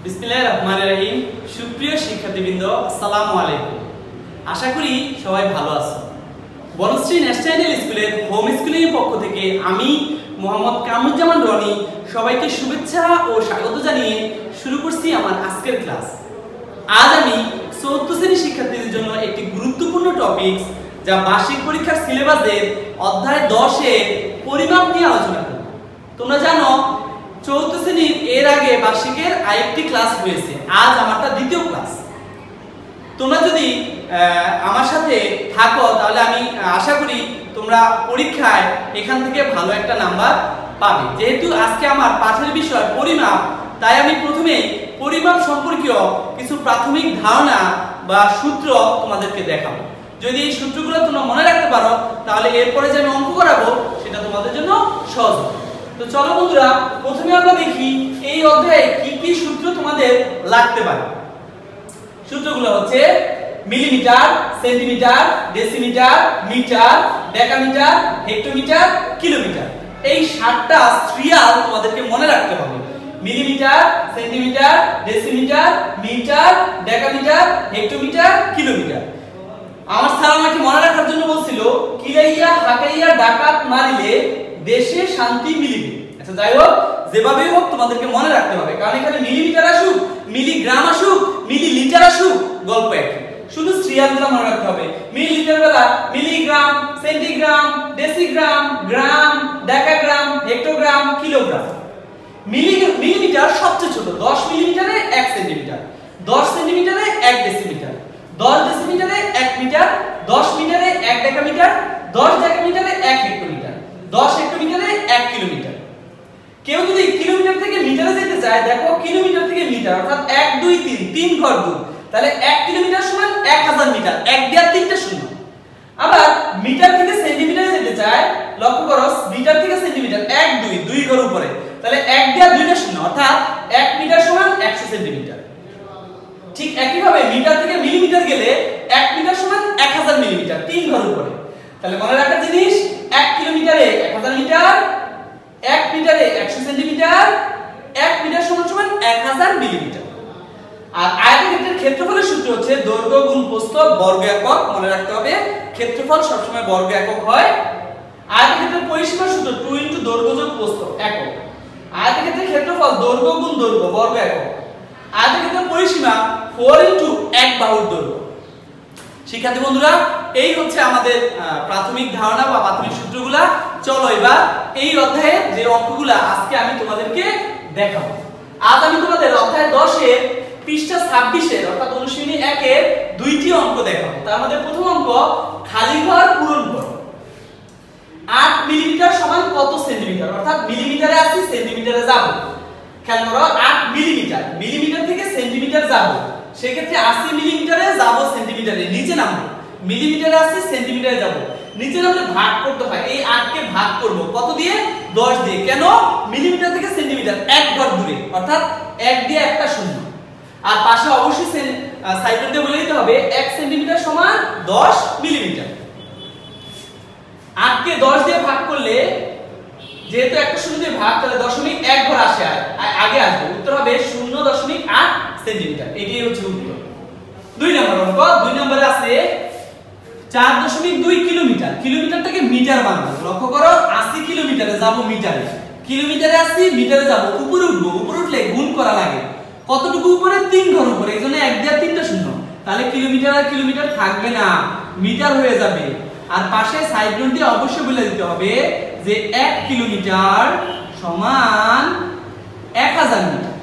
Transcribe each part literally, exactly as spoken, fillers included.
বিসমিল্লাহির রহমানির রহিম। সুপ্রিয় শিক্ষার্থীবৃন্দ, আসসালামু আলাইকুম। আশা করি সবাই ভালো আছো। বনশ্রী ন্যাশনাল স্কুলের হোম স্কুলিং এর পক্ষ থেকে আমি মোহাম্মদ কামরুজ্জামান রনি সবাইকে শুভেচ্ছা ও স্বাগত জানিয়ে শুরু করছি আমার আজকের ক্লাস। আজ আমি চতুর্থ শ্রেণীর শিক্ষার্থীদের জন্য একটি গুরুত্বপূর্ণ টপিক, যা বার্ষিক পরীক্ষার সিলেবাসের অধ্যায় দশ এর পরিমাপ নিয়ে আলোচনা করব। তোমরা জানো চতুর্থ শ্রেণীর এর আগে বার্ষিকের আরেকটি ক্লাস হয়েছে, আজ আমারটা দ্বিতীয় ক্লাস। তোমরা যদি আমার সাথে থাকো তাহলে আমি আশা করি তোমরা পরীক্ষায় এখান থেকে ভালো একটা নাম্বার পাবে। যেহেতু আজকে আমার পাঠের বিষয় পরিমাপ, তাই আমি প্রথমে পরিমাপ সম্পর্কীয় কিছু প্রাথমিক ধারণা বা সূত্র তোমাদেরকে দেখাবো। যদি এই সূত্রগুলো তোমরা মনে রাখতে পারো তাহলে এরপরে যে আমি অঙ্ক করাবো সেটা তোমাদের জন্য সহজ হবে। তো চলো বন্ধুরা, প্রথমে আমরা দেখি এই অধ্যায়ে কি কি সূত্র তোমাদের লাগতে পারে। সূত্রগুলো হচ্ছে millimetre, centimetre, decimetre, metre, decametre, hectometre, kilometre. এই সাতটা সিরিয়াল তোমাদেরকে মনে রাখতে হবে। Millimetre, centimetre, decimetre, metre, decametre, hectometre, kilometre. আমার স্যার আমাকে মনে রাখার জন্য বলছিল, কিলাইয়া হাকাইয়া ডাকাত মারিলে দেশে শান্তি মিলিবে। আচ্ছা যাই হোক, যেভাবেই হোক তোমাদেরকে মনে রাখতে হবে, কারণ এখানে মিলিমিটার আসুক, মিলিগ্রাম আসুক, মিলিলিটার আসুক, গল্প একই। শুধু সিরিয়ালগুলো মনে রাখতে হবে। মিলিলিটার বেলা milligram, centigram, decigram, gram, decagram, hectogram, kilogram. Milli millimetre সবচেয়ে ছোট, দশ মিলিমিটারে এক সেন্টিমিটার, দশ সেন্টিমিটারে এক ডেসিমিটার, দশ ডেসিমিটারে এক মিটার, দশ মিটারে এক ডেকামিটার, দশ ডেকামিটারে এক হেক্টোমিটার, দশ হেক্টোমিটারে এক কিলোমিটার। কেউ যদি কিলোমিটার থেকে মিটারে যেতে চায়, দেখো কিলোমিটার থেকে মিটার অর্থাৎ এক দুই তিন, তিন ঘর দূর, তাহলে এক কিলোমিটার সমান এক হাজার মিটার, এক দেওয়ার তিনটা শূন্য। আবার মিটার থেকে সেন্টিমিটারে যেতে চায়, লক্ষ্য করো মিটার থেকে সেন্টিমিটার এক দুই, দুই ঘর উপরে, তাহলে এক দেওয়ার দুইটা শূন্য, অর্থাৎ এক মিটার সমান একশো সেন্টিমিটার। ঠিক একইভাবে মিটার থেকে মিলিমিটার গেলে এক মিটার সমান এক হাজার মিলিমিটার, তিন ঘর উপরে। তাহলে মনে রাখার জিনিস, এক কিলোমিটারে এক হাজার মিটার, এক মিটারে একশো সেন্টিমিটার, এক মিটার সমান সমান এক হাজার মিলিমিটার। আর আয়তক্ষেত্রের ক্ষেত্রফলের সূত্র হচ্ছে দৈর্ঘ্য গুণ প্রস্থ বর্গ একক। মনে রাখতে হবে ক্ষেত্রফল সবসময় বর্গ একক হয়। আয়তক্ষেত্রের পরিসীমার সূত্র দুই ইনটু দৈর্ঘ্য যোগ প্রস্থ একক। আয়তক্ষেত্রের ক্ষেত্রফল দৈর্ঘ্য গুণ দৈর্ঘ্য বর্গ একক। আয়তক্ষেত্রের পরিসীমা চার ইনটু এক বাহুর দৈর্ঘ্য। শিক্ষার্থী বন্ধুরা, এই হচ্ছে আমাদের প্রাথমিক ধারণা বা প্রাথমিক সূত্রগুলা। চলো এবার এই অধ্যায়ে যে অঙ্কগুলা আজকে আমি তোমাদেরকে দেখাবো। আজ আমি তোমাদের অধ্যায় দশ এর পৃষ্ঠা ছাব্বিশ এর অর্থাৎ অনুশীলনী এক এর দুইটি অঙ্ক দেখাবো। তার মধ্যে প্রথম অঙ্ক, খালি ঘর পূরণ করো। আট মিলিমিটার সমান কত সেন্টিমিটার, অর্থাৎ মিলিমিটারে আসি সেন্টিমিটারে যাব। খেয়াল করো, আট মিলিমিটার, মিলিমিটার থেকে সেন্টিমিটার যাব, সেক্ষেত্রে আশি মিলিমিটারে যাব সেন্টিমিটারে, নিচে নামবো। মিলিমিটারে আসি সেন্টিমিটারে যাব, নিচে নামলে ভাগ করতে হয়। এই আট কে ভাগ করব কত দিয়ে? দশ দিয়ে। কেন? মিলিমিটার থেকে সেন্টিমিটার এক ঘর দূরে, অর্থাৎ এক দিয়ে একটা শূন্য। আর পাশে অবশ্যই সাইড দিয়ে বলে দিতে হবে এক সেন্টিমিটার সমান দশ মিলিমিটার। আট কে দশ দিয়ে ভাগ করলে, যেহেতু একটা শূন্য দিয়ে ভাগ, তাহলে দশমিক এক ঘর আসে আগে আসবে, উত্তর হবে শূন্য দশমিক আট সেন্টিমিটার। এটাই হচ্ছে উত্তর। দুই নম্বর অঙ্ক, দুই নম্বরে আছে চার দশমিক দুই কিলোমিটার। কিলোমিটার থেকে মিটার বানাবো। লক্ষ্য করো, আশি কিলোমিটারে যাব মিটারে, কিলোমিটারে আসি মিটারে যাব, উপরে উঠবো, উপরে উঠলে গুণ করা লাগে। কতটুকু উপরে? তিন ঘর উপরে, এজন্য এক দেওয়ার তিনটা শূন্য, তাহলে কিলোমিটার আর কিলোমিটার থাকবে না, মিটার হয়ে যাবে। আর পাশে সাইড নোট দিয়ে অবশ্যই বলে দিতে হবে যে এক কিলোমিটার সমান এক হাজার মিটার।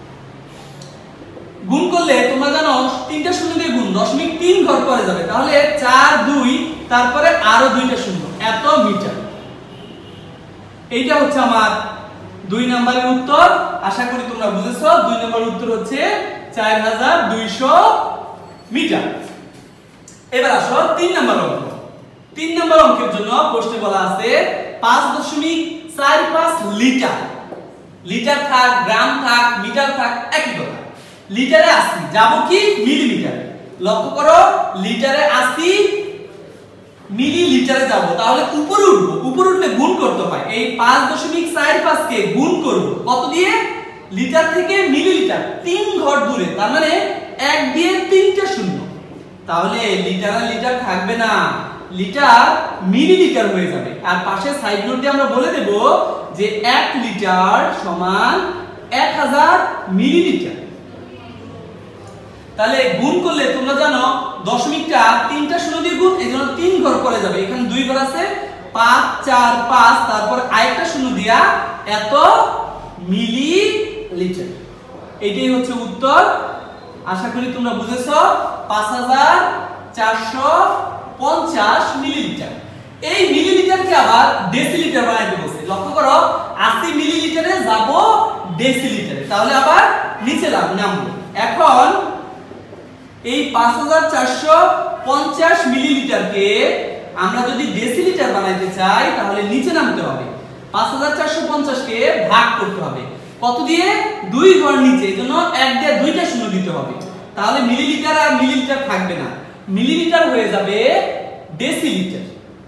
গুণ করলে তোমরা জানো তিনটা শূন্য দিয়ে গুণ, দশমিক তিন ঘর পরে যাবে, তাহলে চার দুই, তারপরে আরো দুইটা শূন্য, এত মিটার। এইটা হচ্ছে আমার দুই নম্বরের উত্তর। আশা করি তোমরা বুঝেছো। দুই নম্বরের উত্তর হচ্ছে চার হাজার দুইশো মিটার। এবার আসো তিন নম্বর অঙ্ক। তিন নম্বর অঙ্কের জন্য প্রশ্নে বলা আছে পাঁচ দশমিক চার পাঁচ লিটার। লিটার থাক, গ্রাম থাক, মিটার থাক, একই কথা। লিটারে আশি, যাব কি মিলিমিটার। লক্ষ্য করো, লিটারে আশি, মিলিলিটারে যাব, তাহলে উপরে উঠবো, উপরে উঠলে গুণ করতে হয়। এই পাঁচ দশমিক চার পাঁচ কে গুণ করব কত দিয়ে? লিটার থেকে মিলিলিটার তিন ঘর দূরে, তার মানে এক দিয়ে তিনটা শূন্য, তাহলে লিটার আর লিটার থাকবে না, লিটার মিলিলিটার হয়ে যাবে। আর পাশে সাইড নোটে আমরা বলে দেব যে এক লিটার সমান এক হাজার মিলিলিটার। তাহলে গুণ করলে তোমরা জানো দশমিকটা তিনটা শূন্য দিয়ে গুণ, এই জন্য তিন ঘর পরে যাবে, এখানে দুই ঘর আছে, পাঁচ চার পাঁচ, তারপর আরেকটা শূন্য দিয়া এত মিলিলিটার। এটাই হচ্ছে উত্তর। আশা করি তোমরা বুঝেছো, পাঁচ হাজার চারশো পঞ্চাশ মিলিলিটার। এই মিলিলিটারকে আবার ডেসিলিটার বানাইতে বলছে। লক্ষ্য করো, আশি মিলিলিটারে যাব ডেসিলিটারে, তাহলে আবার নিচে নামবো। এখন এই পাঁচ হাজার চারশো পঞ্চাশ মিলিলিটারকে আমরা যদি ডেসিলিটার বানাইতে চাই তাহলে নিচে নামতে হবে, পাঁচ হাজার চারশো পঞ্চাশ কে ভাগ করতে হবে কত দিয়ে, দুই ঘর নিচে, এজন্য এক দিয়ে দুইটা শূন্য দিতে হবে, তাহলে মিলিলিটার আর মিলিলিটার থাকবে না, মিলিলিটার হয়ে যাবে ডেসিলিটার।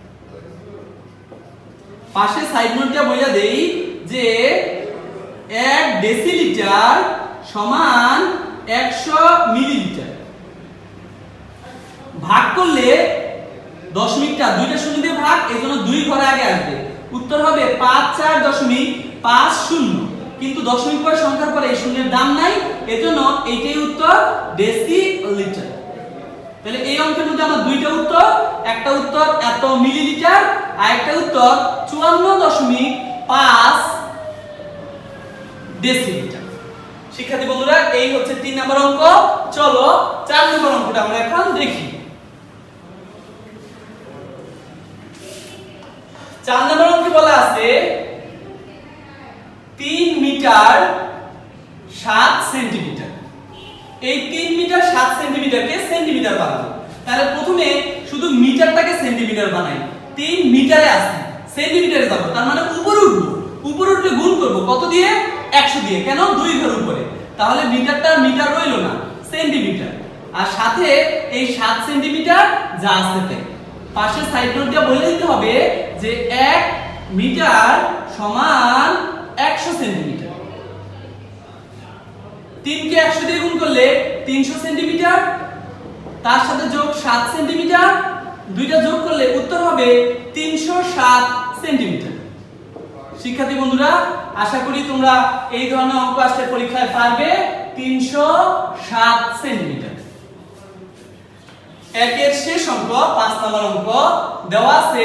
পাশে সাইড নোটটা বইলা দেই যে এক ডেসিলিটার সমান একশো মিলিলিটার। ভাগ করলে দশমিকটা দুইটা শূন্য দিয়ে ভাগ, এজন্য দুই ঘরে আগে আসবে, উত্তর হবে পাঁচ চার দশমিক পাঁচ শূন্য, কিন্তু দশমিক পরে সংখ্যার পরে এই শূন্যের দাম নাই, এজন্য এইটাই উত্তর ডেসিলিটার। তাহলে এই অঙ্কের মধ্যে আমার দুইটা উত্তর, একটা উত্তর এত মিলিলিটার আর একটা উত্তর চুয়ান্ন দশমিক পাঁচ ডেসিলিটার। শিক্ষার্থী বন্ধুরা, এই হচ্ছে তিন নম্বর অঙ্ক। চলো চার নম্বর অঙ্কটা আমরা এখন দেখি। চার নম্বর অঙ্কে বলা আছে তিন মিটার সাত সেন্টিমিটার। এই তিন মিটার সাত সেন্টিমিটারকে সেন্টিমিটার বানাবো। তাহলে প্রথমে শুধু মিটারটাকে সেন্টিমিটার বানাই, তিন মিটারে আছে, সেন্টিমিটারে যাব, তার মানে উপরে উঠবো, উপরে উঠলে গুণ করব কত দিয়ে, একশো দিয়ে, কেন দুই ঘর উপরে, তাহলে মিটারটা মিটার রইল না, সেন্টিমিটার, আর সাথে এই সাত সেন্টিমিটার যা আছে তাই। পাশের সাইড নোটটা বলে দিতে হবে যে এক মিটার সমান একশো সেন্টিমিটার। তিন কে একশো দিয়ে গুণ করলে তিনশো সেন্টিমিটার, তার সাথে যোগ সাত সেন্টিমিটার, দুইটা যোগ করলে উত্তর হবে তিনশো সাত সেন্টিমিটার। শিক্ষার্থী বন্ধুরা, আশা করি তোমরা এই ধরনের অঙ্ক আসলে পরীক্ষায় পারবে। তিনশো সাত সেন্টিমিটার। একের শেষ অঙ্ক পাঁচ নম্বর অঙ্ক দেওয়া আছে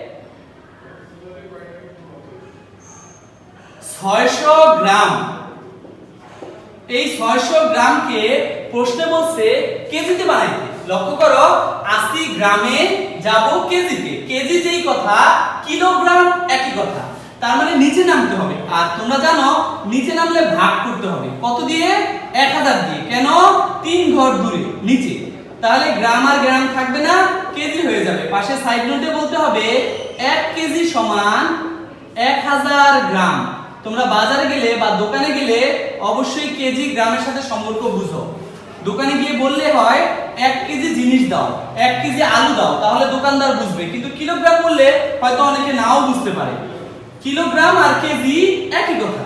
ছয়শো গ্রাম। এই ছয়শো গ্রামকে প্রশ্নে বলছে কেজিতে বানাইতে। লক্ষ্য করো, আশি গ্রামে যাব কেজিতে, কেজি যেই কথা, কিলোগ্রাম একই কথা, তার মানে নিচে নামতে হবে। আর তোমরা জানো নিচে নামলে ভাগ করতে হবে কত দিয়ে, এক হাজার দিয়ে, কেন তিন ঘর দূরে নিচে, তাহলে গ্রাম আর গ্রাম থাকবে না, কেজি হয়ে যাবে। পাশে সাইড নোটে বলতে হবে এক কেজি সমান এক হাজার গ্রাম। তোমরা বাজারে গেলে বা দোকানে গেলে অবশ্যই কেজি গ্রামের সাথে সম্পর্ক বুঝো। দোকানে গিয়ে বললে হয় এক কেজি জিনিস দাও, এক কেজি আলু দাও, তাহলে দোকানদার বুঝবে, কিন্তু কিলোগ্রাম বললে হয়তো অনেকে নাও বুঝতে পারে। কিলোগ্রাম আর কেজি একই কথা।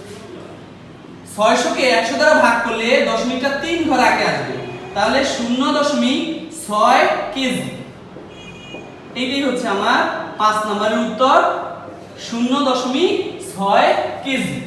ছয়শো কে একশো দ্বারা ভাগ করলে দশমিকটা তিন ঘর আগে আসবে, তাহলে শূন্য দশমিক ছয় কেজি। এইটাই হচ্ছে আমার পাঁচ নম্বরের উত্তর, শূন্য দশমিক ছয় কেজি।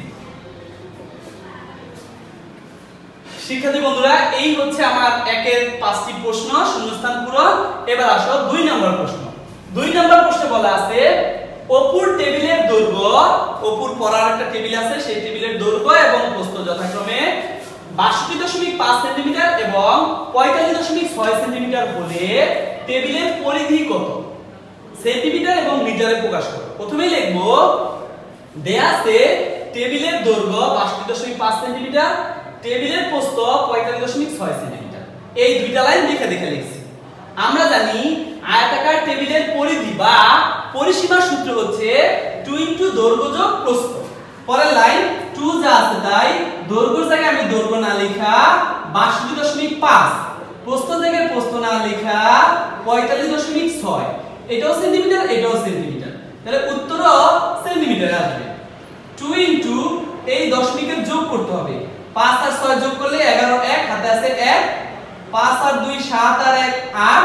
শিক্ষার্থী বন্ধুরা, এই হচ্ছে আমার একের পাঁচটি প্রশ্ন, শূন্যস্থান পূরণ। এবার আসো দুই নম্বর প্রশ্ন। দুই নম্বর প্রশ্নে বলা আছে অপুর টেবিলের দৈর্ঘ্য, অপুর পড়ার একটা টেবিল আছে, সেই টেবিলের দৈর্ঘ্য এবং প্রস্থ যথাক্রমে বাষট্টি দশমিক পাঁচ সেন্টিমিটার এবং পঁয়তাল্লিশ দশমিক ছয় সেন্টিমিটার হলে টেবিলের পরিধি কত, সেন্টিমিটার এবং মিটারে প্রকাশ করো। প্রথমে লিখবো দেয়া আছে টেবিলের দৈর্ঘ্য বাষট্টি দশমিক পাঁচ সেন্টিমিটার, টেবিলের প্রস্থ পঁয়তাল্লিশ দশমিক ছয় সেন্টিমিটার। এই দুইটা লাইন দেখে দেখে লিখছি। আমরা জানি আয়তাকার টেবিলের পরিধি বা পরিসীমার সূত্র হচ্ছে টু ইনটু দৈর্ঘ্য যোগ প্রস্থ। পরের লাইন টু যা আছে তাই দৈর্ঘ্যের জায়গায় আমি দৈর্ঘ্য না লেখা বাষট্টি দশমিক পাঁচ, প্রস্থ জায়গায় প্রস্থ না লেখা পঁয়তাল্লিশ দশমিক ছয়। এটাও সেন্টিমিটার, এটাও সেন্টিমিটার, তাহলে উত্তরও সেন্টিমিটারে আসবে। টু ইনটু এই দশমিকের যোগ করতে হবে। পাঁচ আর ছয় যোগ করলে এগারো, এক হাতে আছে এক, পাঁচ আর দুই সাত আর এক আট,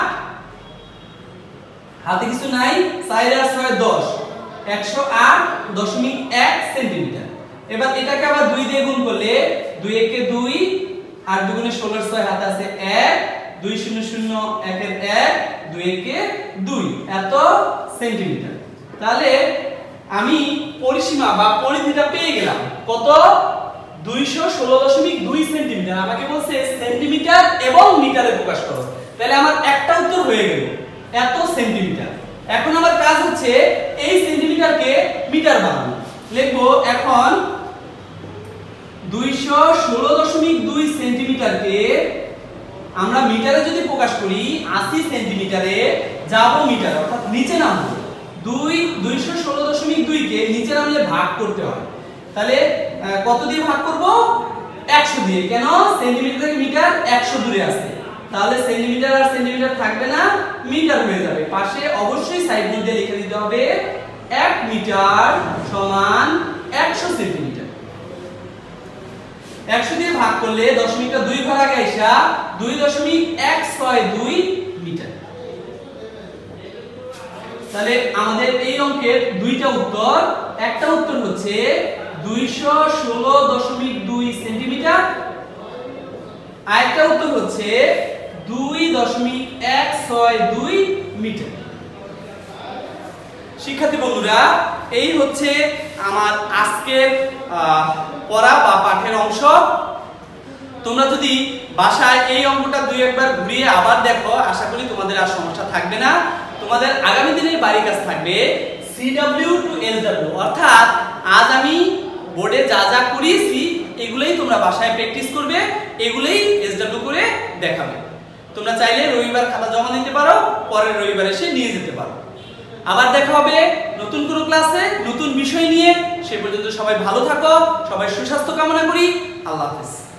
হাতে কিছু নাই, চার আর ছয় দশ, একশো আট দশমিক এক সেন্টিমিটার। এবার এটাকে আবার দুই দিয়ে গুণ করলে দুই একে দুই, আট দুগুণে ষোলো, ছয় হাতে আছে এক, দুই শূন্য শূন্য একের এক, দুই একে দুই, এত সেন্টিমিটার। তাহলে আমি পরিসীমা বা পরিধিটা পেয়ে গেলাম কত, দুইশো ষোলো দশমিক দুই সেন্টিমিটার। আমাকে বলছে সেন্টিমিটার এবং মিটারে প্রকাশ করো, তাহলে আমার একটা উত্তর হয়ে গেল, এত সেন্টিমিটার। এখন আমার কাজ হচ্ছে এই সেন্টিমিটারকে মিটার বানানো। লিখবো এখন দুইশো ষোলো দশমিক দুই সেন্টিমিটারকে আমরা মিটারে যদি প্রকাশ করি, আশি সেন্টিমিটারে যাব মিটার, অর্থাৎ নিচে নামবো। দুই দুইশো ষোলো দশমিক দুই কে নিচে নামলে ভাগ করতে হয়, তাহলে কত দিয়ে ভাগ করব, একশো দিয়ে। কেন, সেন্টিমিটার থেকে মিটার একশো দূরে আছে, তাহলে সেন্টিমিটার আর সেন্টিমিটার থাকবে না, মিটার হয়ে যাবে। পাশে অবশ্যই সাইড নোট দিয়ে লিখে দিতে হবে এক মিটার সমান একশো সেন্টিমিটার। একশো দিয়ে ভাগ করলে দশমিকটা দুই ঘর আগে আসা দুই দশমিক এক ছয় দুই মিটার। তাহলে আমাদের এই অঙ্কের দুইটা উত্তর, একটা উত্তর হচ্ছে দুইশো ষোলো দশমিক দুই সেন্টিমিটার, আর একটা উত্তর হচ্ছে দুই দশমিক এক ছয় দুই মিটার। শিক্ষার্থী বন্ধুরা, এই হচ্ছে আমার আজকের পড়া বা পাঠের অংশ। তোমরা যদি বাসায় এই অঙ্কটা দুই একবার ঘুরিয়ে আবার দেখো, আশা করি তোমাদের আর সমস্যা থাকবে না। তোমাদের আগামী দিনের বাড়ির কাজ থাকবে C W to L W, অর্থাৎ আজ আমি বোর্ডে যা যা করিয়েছি এগুলোই তোমরা বাসায় প্র্যাকটিস করবে, এগুলোই এস ডাব্লিউ করে দেখাবে। তোমরা চাইলে রবিবার খাতা জমা দিতে পারো, পরের রবিবার এসে নিয়ে যেতে পারো। আবার দেখা হবে নতুন কোনো ক্লাসে নতুন বিষয় নিয়ে। সে পর্যন্ত সবাই ভালো থাকো, সবাই সুস্বাস্থ্য কামনা করি। আল্লাহ হাফেজ।